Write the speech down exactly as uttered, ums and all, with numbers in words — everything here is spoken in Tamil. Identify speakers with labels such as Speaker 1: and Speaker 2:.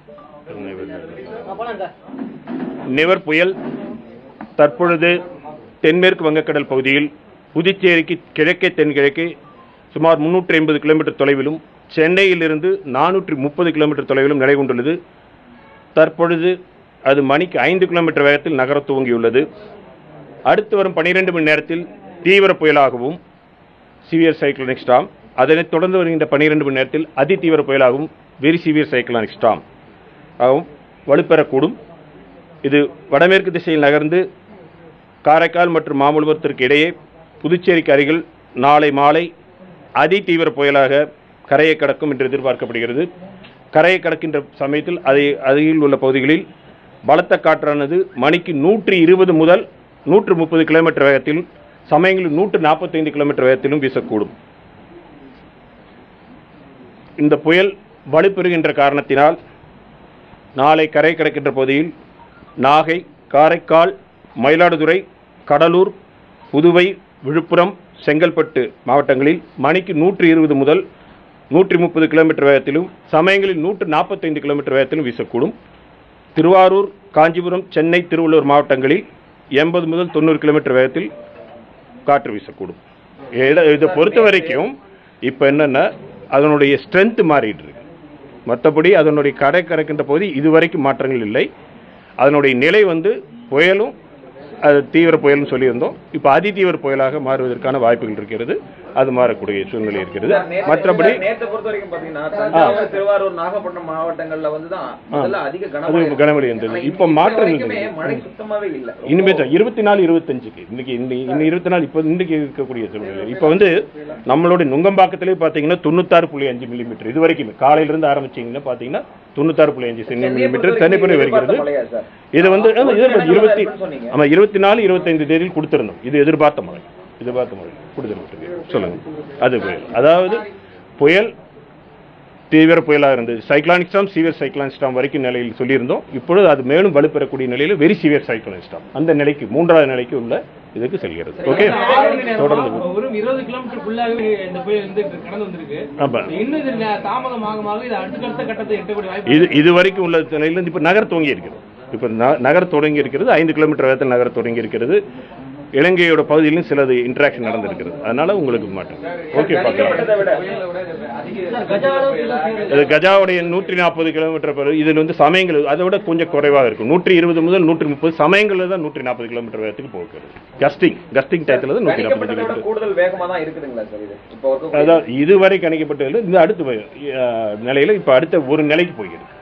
Speaker 1: நிவர் புயல் தற்பொழுது தென்மேற்கு வங்கக்கடல் பகுதியில் புதுச்சேரிக்கு கிழக்கே தென்கிழக்கே சுமார் முன்னூற்றி ஐம்பது கிலோமீட்டர் தொலைவிலும் சென்னையிலிருந்து நானூற்றி முப்பது கிலோமீட்டர் தொலைவிலும் நிலை கொண்டுள்ளது. தற்பொழுது அது மணிக்கு ஐந்து கிலோமீட்டர் வேகத்தில் நகர துவங்கியுள்ளது. அடுத்து வரும் பனிரெண்டு மணி நேரத்தில் தீவிர புயலாகவும் சிவியர் சைக்ளோனிக் ஸ்டார்ம், அதனைத் தொடர்ந்து வருகின்ற பனிரெண்டு மணி நேரத்தில் அதி தீவிர புயலாகவும் வெரி சிவியர் சைக்ளோனிக் ஸ்டார்ம் ஆகவும் வலுப்பெறக்கூடும். இது வடமேற்கு திசையில் நகர்ந்து காரைக்கால் மற்றும் மாமல்லபுரத்திற்கு இடையே புதுச்சேரிக்கு அருகில் நாளை மாலை அதி தீவிர புயலாக கரையை கடக்கும் என்று எதிர்பார்க்கப்படுகிறது. கரையை கடக்கின்ற சமயத்தில் அதை அருகில் உள்ள பகுதிகளில் பலத்த காற்றானது மணிக்கு நூற்றி இருபது முதல் நூற்று முப்பது கிலோமீட்டர் வேகத்திலும் சமயங்களில் நூற்று நாற்பத்தைந்து கிலோமீட்டர் வேகத்திலும் வீசக்கூடும். இந்த புயல் வலுப்பெறுகின்ற காரணத்தினால் நாளை கரை கடக்கின்ற பகுதியில் நாகை, காரைக்கால், மயிலாடுதுறை, கடலூர், புதுவை, விழுப்புரம், செங்கல்பட்டு மாவட்டங்களில் மணிக்கு நூற்றி இருபது முதல் நூற்றி முப்பது கிலோமீட்டர் வேகத்திலும் சமயங்களில் நூற்று நாற்பத்தைந்து கிலோமீட்டர் வேகத்திலும் வீசக்கூடும். திருவாரூர், காஞ்சிபுரம், சென்னை, திருவள்ளூர் மாவட்டங்களில் எண்பது முதல் தொண்ணூறு கிலோமீட்டர் வேகத்தில் காற்று வீசக்கூடும். இதை பொறுத்த வரைக்கும் இப்போ என்னென்னா அதனுடைய ஸ்ட்ரென்த் மாறிட்டு இருக்கு. மற்றபடி அதனுடைய கடை கறக்கின்ற போது இதுவரைக்கும் மாற்றங்கள் இல்லை. அதனுடைய நிலை வந்து புயலும் அது தீவிர புயல்னு சொல்லியிருந்தோம். இப்போ அதி தீவிர புயலாக மாறுவதற்கான வாய்ப்புகள் இருக்கிறது. அது மாறக்கூடிய சூழ்நிலை இருக்கிறது. மற்றபடி
Speaker 2: நேற்று பொறுத்த வரைக்கும் பாத்தீங்கன்னா தஞ்சாவூர், திருவாரூர், நாகப்பட்டினம் மாவட்டங்கள்ல வந்து தான் முதல்ல அதிக
Speaker 1: கனமழை இருந்தது. இப்போ மாற்றம்
Speaker 2: மழை சுத்தமாவே இல்லை.
Speaker 1: இனிமே தான் இருபத்தி நாலு இருபத்தஞ்சுக்கு இன்னைக்கு இன்னும் இருபத்தி நாலு இப்போ இன்றைக்கு இருக்கக்கூடிய சூழ்நிலை. இப்போ வந்து நம்மளுடைய நுங்கம்பாக்கத்திலே பார்த்தீங்கன்னா தொண்ணூத்தாறு புள்ளி அஞ்சு மில்லிமீட்டர் இது வரைக்கும் காலையிலிருந்து ஆரம்பிச்சிங்கன்னா பார்த்தீங்கன்னா தொண்ணூத்தாறு புள்ளி அஞ்சு மில்லிமீட்டர் சென்னைப்புறை வருகிறது. இது வந்து இருபத்தி ஆமாம் இருபத்தி நாலு இருபத்தைந்து தேதியில் கொடுத்துருந்தோம். இது எதிர்பார்த்த மழை எதிர்பார்த்த மழை கொடுத்துருக்கு. சொல்லுங்க. அது புயல், அதாவது புயல் தீவிர புயலாக இருந்தது. Cyclonic storm, severe cyclonic storm வரைக்கும் நிலையில் சொல்லியிருந்தோம். இப்பொழுது அது மேலும் வலுப்பெறக்கூடிய நிலையில் வெரி சிவியர் சைக்ளானிக் ஸ்டார்ம் அந்த நிலைக்கு மூன்றாவது நிலைக்கு உள்ள இதுக்கு செல்கிறது. ஓகே, தொடர்ந்து
Speaker 3: ஒரு இருபது கிலோமீட்டருக்குள்ளாகவே இந்த புயல் வந்து கடந்து வந்திருக்கு. ஆமா, இன்னும் இது தாமதமாக இது அடுத்த கட்டத்தை எட்டக்கூடிய வாய்ப்பு
Speaker 1: இது இது வரைக்கும் உள்ள நிலையிலிருந்து இப்போ நகர் துவங்கி இருக்கிறது. இப்போ நகர் தொடங்கி இருக்கிறது. ஐந்து கிலோமீட்டர் வேகத்தில் நகர் தொடங்கி இருக்கிறது. இலங்கையோட பகுதியிலும் சிலது இன்ட்ராக்ஷன் நடந்திருக்கிறது. அதனால உங்களுக்கு மாட்டோம். ஓகே, பார்க்கலாம். கஜாவுடைய நூற்றி நாற்பது கிலோமீட்டர் இதில் வந்து சமயங்கள் அதை விட கொஞ்சம் குறைவாக இருக்கும். நூற்றி இருபது முதல் நூற்றி முப்பது சமயங்களில் தான் நூற்றி நாற்பது கிலோமீட்டர் வேகத்துக்கு போகிறது. கஸ்டிங் கஸ்டிங் டயத்தில் தான் நூற்றி நாற்பது கிலோமீட்டர்
Speaker 2: கூடுதல் வேகமாக தான் இருக்குதுங்களா சார்? இது
Speaker 1: அதாவது இதுவரை கணிக்கப்பட்டதில் இந்த அடுத்த நிலையில் இப்போ அடுத்த ஒரு நிலைக்கு போகிறது.